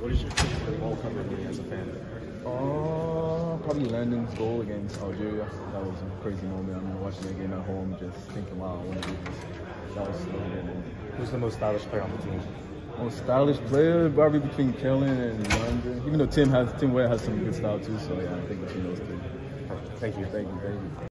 What is your favorite World Cup memory as a fan? Probably Landon's goal against Algeria. That was a crazy moment. I remember watching that game at home, just thinking, wow, I want to do this. That was so good. Who's the most stylish player on the team? Most stylish player, probably between Kellen and Landon. Even though Tim Ware has some good style too, so yeah, I think between those two. Thank you. Thank you.